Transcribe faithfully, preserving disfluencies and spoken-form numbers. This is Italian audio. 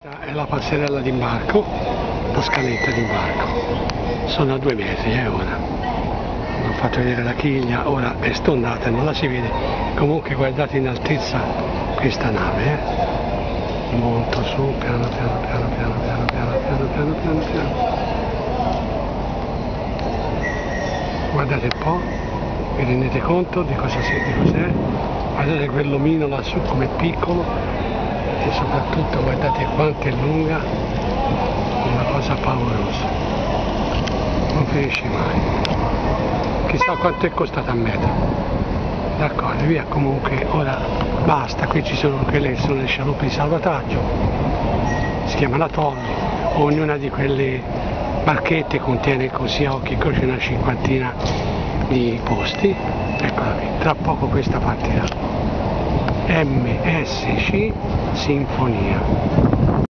È la passerella d'imbarco, la scaletta d'imbarco. Sono a due metri eh, ora. Ho fatto vedere la chiglia, ora è stondata e non la si vede. Comunque guardate in altezza questa nave, eh. Molto su, piano piano piano piano piano piano piano piano piano piano. Guardate un po', vi rendete conto di cosa cos'è? Guardate quell'omino lassù com'è piccolo. E soprattutto guardate quanto è lunga, una cosa paurosa, non finisce mai, chissà quanto è costata a metro. D'accordo, via, comunque ora basta, qui ci sono quelle che sono le scialuppe di salvataggio, si chiama la Tolly, ognuna di quelle barchette contiene così a occhi e croce una cinquantina di posti. Eccola qui, tra poco questa partirà. M S C Sinfonia.